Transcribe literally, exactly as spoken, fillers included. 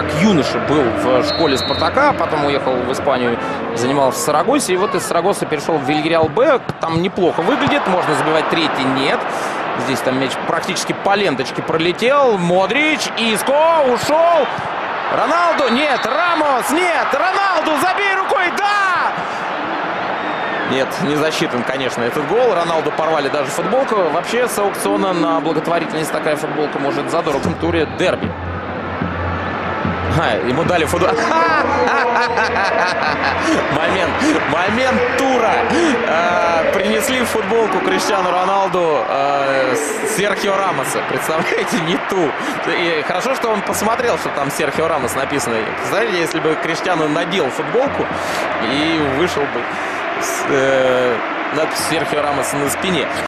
как юноша был в школе «Спартака», потом уехал в Испанию, занимался в Сарагосе, и вот из Сарагоса перешел в Вильярреал Б. Там неплохо выглядит, можно забивать третий, нет. Здесь там мяч практически по ленточке пролетел. Модрич, Иско, ушел. Роналду, нет, Рамос, нет, Роналду, забей рукой, да! Нет, не засчитан, конечно, этот гол. Роналду порвали даже футболку. Вообще с аукциона на благотворительность такая футболка может задорого. В этом туре дерби. А, ему дали футбол. Момент, момент тура. А, принесли в футболку Криштиану Роналду а, Серхио Рамоса. Представляете, не ту. И хорошо, что он посмотрел, что там Серхио Рамос написано. Представляете, если бы Криштиану надел футболку и вышел бы с э, надписью Серхио Рамоса на спине.